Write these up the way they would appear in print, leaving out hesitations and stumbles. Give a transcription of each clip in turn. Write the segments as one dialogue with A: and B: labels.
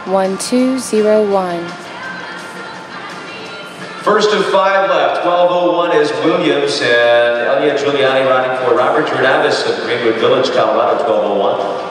A: 1201.
B: First of 5 left, 12:01 is Williams, and ELLIA Giuliani riding for Robert Jordavis of Greenwood Village, Colorado, 12:01.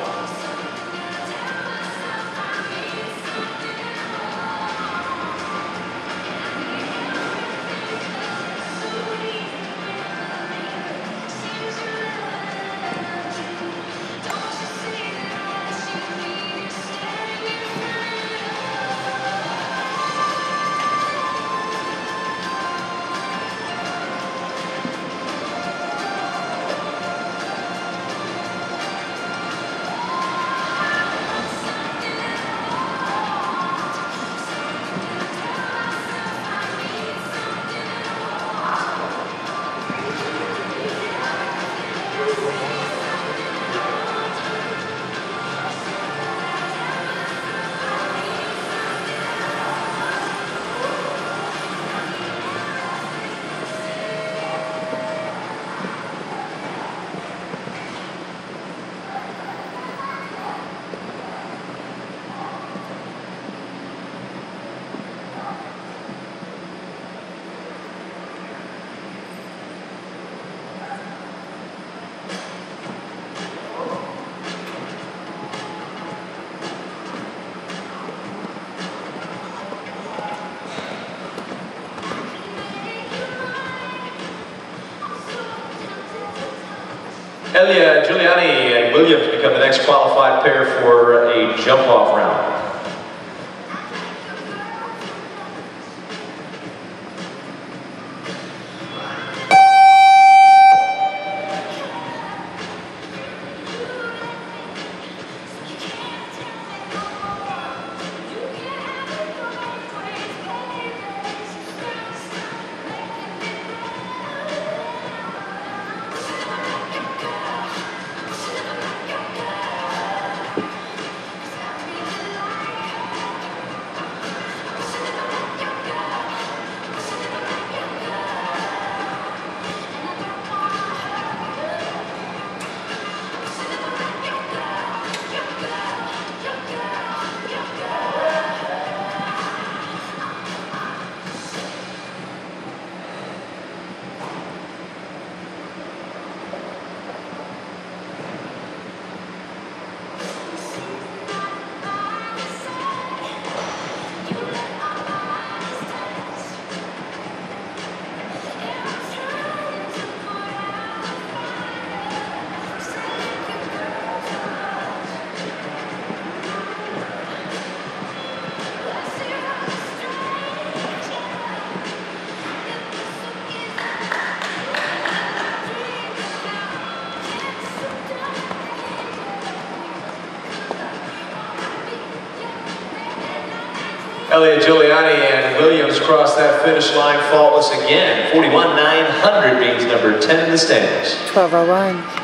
B: ELLIA Giuliani and Williams become the next qualified pair for a jump-off round. ELLIA Giuliani and Williams cross that finish line faultless again. 41,900 means number 10 in the standings.
A: 12:01.